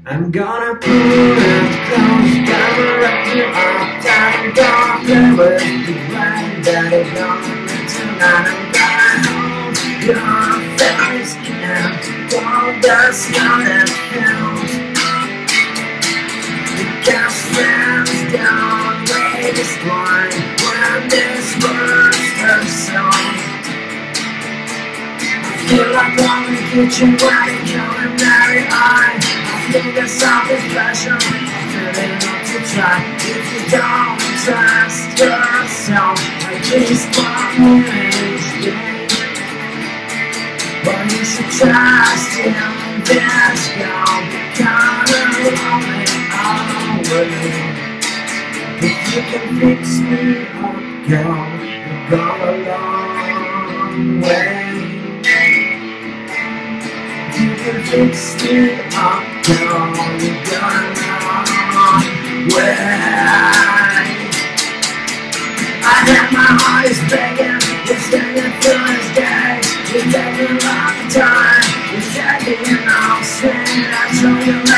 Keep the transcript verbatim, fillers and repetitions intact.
I'm gonna pull it close, gonna wrap you up tight. I'm gonna play with the rain that is gonna be tonight. I'm gonna hold your face and all the snow that fills. Because friends don't wait this morning when this burst her song. I feel like I'm in the kitchen where the culinary eye. I feel the softest passion, I'm feeling up to try. If you don't trust yourself, at least one minute day. But you should trust in this girl, because I'm lonely always. If you can fix me up, girl, you've gone a long way. You can fix me up, girl, you've gone a long way. I have my heart is begging, it's standing through this day. You're taking a long time, you're taking all sin, I told you.